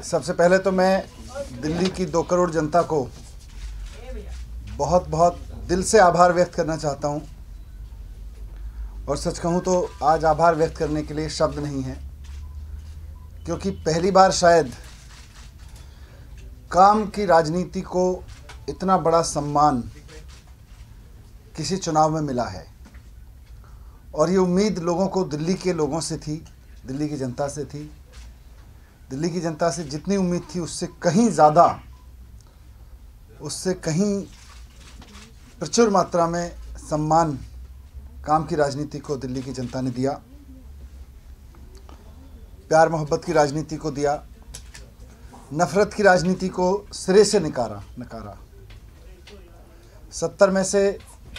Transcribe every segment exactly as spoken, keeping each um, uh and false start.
सबसे पहले तो मैं दिल्ली की दो करोड़ जनता को बहुत बहुत दिल से आभार व्यक्त करना चाहता हूं। और सच कहूं तो आज आभार व्यक्त करने के लिए शब्द नहीं है, क्योंकि पहली बार शायद काम की राजनीति को इतना बड़ा सम्मान किसी चुनाव में मिला है। और ये उम्मीद लोगों को दिल्ली के लोगों से थी, दिल्ली की जनता से थी। दिल्ली की जनता से जितनी उम्मीद थी उससे कहीं ज़्यादा, उससे कहीं प्रचुर मात्रा में सम्मान काम की राजनीति को दिल्ली की जनता ने दिया, प्यार मोहब्बत की राजनीति को दिया, नफरत की राजनीति को सिरे से नकारा नकारा सत्तर में से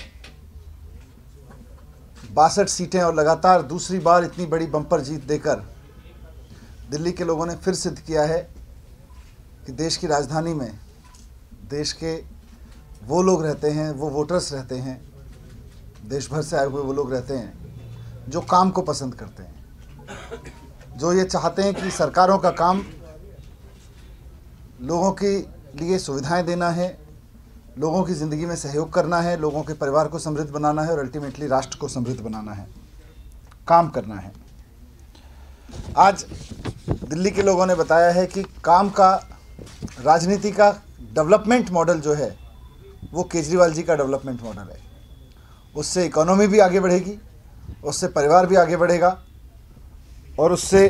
बासठ सीटें और लगातार दूसरी बार इतनी बड़ी बम्पर जीत देकर दिल्ली के लोगों ने फिर सिद्ध किया है कि देश की राजधानी में देश के वो लोग रहते हैं, वो वोटर्स रहते हैं, देश भर से आए हुए वो लोग रहते हैं जो काम को पसंद करते हैं, जो ये चाहते हैं कि सरकारों का काम लोगों के लिए सुविधाएं देना है, लोगों की ज़िंदगी में सहयोग करना है, लोगों के परिवार को समृद्ध बनाना है और अल्टीमेटली राष्ट्र को समृद्ध बनाना है, काम करना है। आज दिल्ली के लोगों ने बताया है कि काम का, राजनीति का डेवलपमेंट मॉडल जो है वो केजरीवाल जी का डेवलपमेंट मॉडल है। उससे इकोनॉमी भी आगे बढ़ेगी, उससे परिवार भी आगे बढ़ेगा और उससे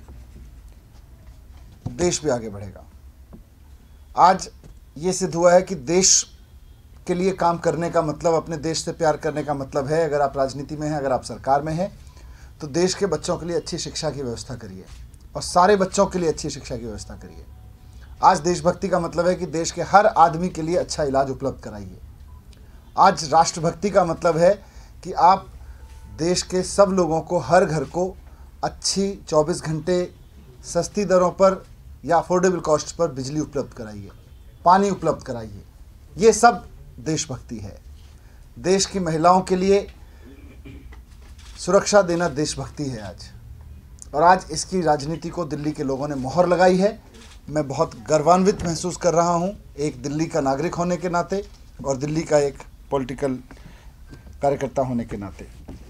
देश भी आगे बढ़ेगा। आज ये सिद्ध हुआ है कि देश के लिए काम करने का मतलब, अपने देश से प्यार करने का मतलब है, अगर आप राजनीति में हैं, अगर आप सरकार में हैं, तो देश के बच्चों के लिए अच्छी शिक्षा की व्यवस्था करिए और सारे बच्चों के लिए अच्छी शिक्षा की व्यवस्था करिए। आज देशभक्ति का मतलब है कि देश के हर आदमी के लिए अच्छा इलाज उपलब्ध कराइए। आज राष्ट्रभक्ति का मतलब है कि आप देश के सब लोगों को, हर घर को अच्छी चौबीस घंटे सस्ती दरों पर या अफोर्डेबल कॉस्ट पर बिजली उपलब्ध कराइए, पानी उपलब्ध कराइए। ये सब देशभक्ति है। देश की महिलाओं के लिए सुरक्षा देना देशभक्ति है आज। और आज इसकी राजनीति को दिल्ली के लोगों ने मोहर लगाई है। मैं बहुत गर्वान्वित महसूस कर रहा हूं, एक दिल्ली का नागरिक होने के नाते और दिल्ली का एक पॉलिटिकल कार्यकर्ता होने के नाते।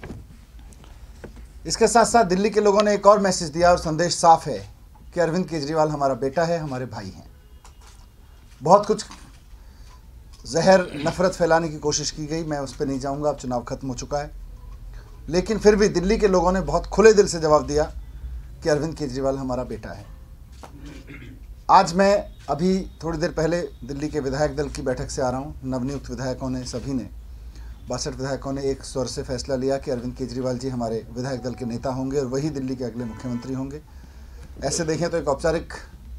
इसके साथ साथ दिल्ली के लोगों ने एक और मैसेज दिया और संदेश साफ है कि अरविंद केजरीवाल हमारा बेटा है, हमारे भाई हैं। बहुत कुछ जहर, नफरत फैलाने की कोशिश की गई, मैं उस पर नहीं जाऊंगा, अब चुनाव खत्म हो चुका है। लेकिन फिर भी दिल्ली के लोगों ने बहुत खुले दिल से जवाब दिया कि अरविंद केजरीवाल हमारा बेटा है। आज मैं अभी थोड़ी देर पहले दिल्ली के विधायक दल की बैठक से आ रहा हूँ। नवनियुक्त विधायकों ने, सभी ने, बासठ विधायकों ने एक स्वर से फैसला लिया कि अरविंद केजरीवाल जी हमारे विधायक दल के नेता होंगे और वही दिल्ली के अगले मुख्यमंत्री होंगे। ऐसे देखें तो एक औपचारिक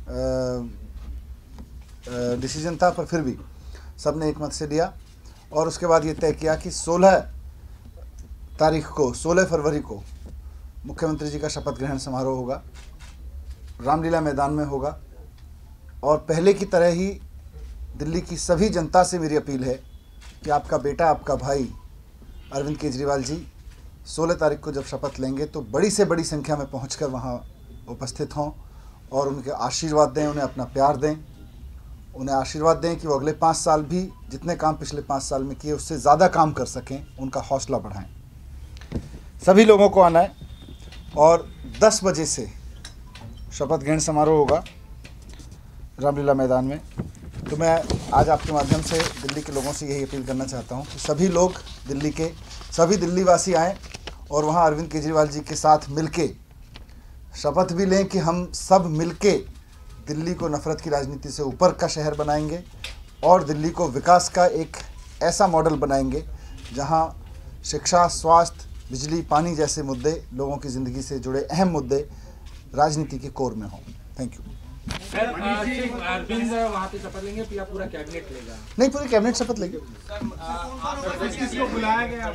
डिसीजन था, पर फिर भी सब ने एक मत से लिया। और उसके बाद ये तय किया कि सोलह तारीख को, सोलह फरवरी को मुख्यमंत्री जी का शपथ ग्रहण समारोह होगा, रामलीला मैदान में होगा। और पहले की तरह ही दिल्ली की सभी जनता से मेरी अपील है कि आपका बेटा, आपका भाई अरविंद केजरीवाल जी सोलह तारीख को जब शपथ लेंगे तो बड़ी से बड़ी संख्या में पहुंचकर वहां उपस्थित हों और उनके आशीर्वाद दें, उन्हें अपना प्यार दें, उन्हें आशीर्वाद दें कि वो अगले पाँच साल भी जितने काम पिछले पाँच साल में किए उससे ज़्यादा काम कर सकें, उनका हौसला बढ़ाएं। सभी लोगों को आना है और दस बजे से शपथ ग्रहण समारोह होगा रामलीला मैदान में। तो मैं आज आपके माध्यम से दिल्ली के लोगों से यही अपील करना चाहता हूं कि सभी लोग, दिल्ली के सभी दिल्ली वासी आएँ और वहां अरविंद केजरीवाल जी के साथ मिलके शपथ भी लें कि हम सब मिलके दिल्ली को नफरत की राजनीति से ऊपर का शहर बनाएंगे और दिल्ली को विकास का एक ऐसा मॉडल बनाएंगे जहां शिक्षा, स्वास्थ्य, बिजली, पानी जैसे मुद्दे, लोगों की ज़िंदगी से जुड़े अहम मुद्दे राजनीति के कोर में हों। Thank you. अरविंद वहाँ पे शपथ लेंगे या पूरा कैबिनेट लेगा? नहीं, पूरी कैबिनेट शपथ लेंगे। किसको बुलाया गया?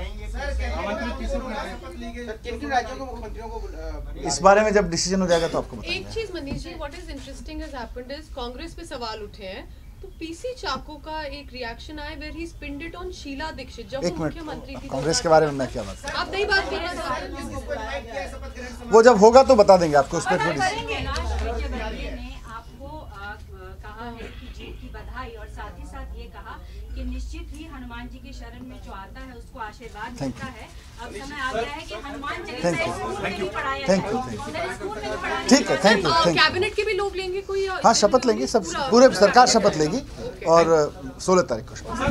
किन राज्यों के मुख्यमंत्रियों को? इस बारे में जब डिसीजन हो जाएगा तो आपको बताएंगे। एक चीज Manish ji, what is interesting has happened is Congress पे सवाल उठे हैं तो पीसी चाको का एक रिएक्शन आया where he spinned it on Sheila Dikshit जब वो मुख्यमंत्री थी। कांग्रेस के बारे में मैं क्या बात करूं? आप नई बात करना चाहते हैं? वो जब होगा तो बता देंगे आपको, उस पर थोड़ी। कांग्रेस की जीत की बधाई और साथ ही साथ ये कहा कि निश्चित ही हनुमान जी की शरण में जो आता है उसको आशीर्वाद मिलता है। अब समय आ गया है कि हनुमान चालीसा स्कूल में भी पढ़ाया Thank you, जाए, उधर स्कूल में भी पढ़ाया ठीक है, थैंक यू, और थैंक यू। कैबिनेट के भी लोग लेंगे कोई? हाँ, शपथ लेंगे सब, पूरे सरकार शपथ लेगी और सोलह तारीख को शपथ।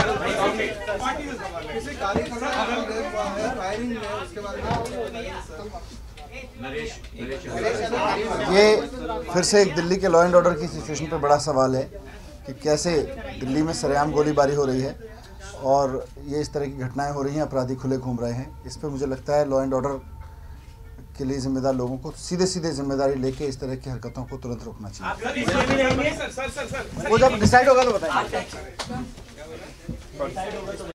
ये फिर से एक दिल्ली के लॉ एंड ऑर्डर की सिचुएशन पे बड़ा सवाल है कि कैसे दिल्ली में सरेआम गोलीबारी हो रही है और ये इस तरह की घटनाएं हो रही हैं, अपराधी खुले घूम रहे हैं। इस पे मुझे लगता है लॉ एंड ऑर्डर के लिए जिम्मेदार लोगों को सीधे सीधे जिम्मेदारी लेके इस तरह की हरकतों को तुरंत रोकना चाहिए। वो जब डिसाइड होगा तो बताएंगे।